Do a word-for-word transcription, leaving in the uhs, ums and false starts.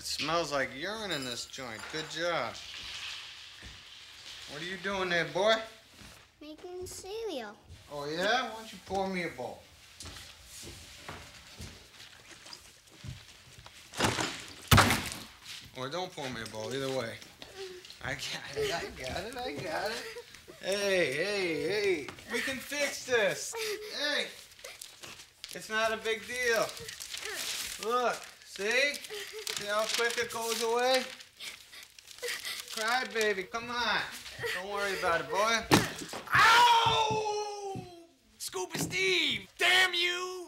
smells like urine in this joint. Good job. What are you doing there, boy? Making cereal. Oh, yeah? Why don't you pour me a bowl? Or don't pour me a bowl, either way. I got it, I got it, I got it. Hey, hey, hey, we can fix this. Hey, it's not a big deal. Look, see? See how quick it goes away? Cry, baby, come on. Don't worry about it, boy. Ow! Scuba Steve, damn you!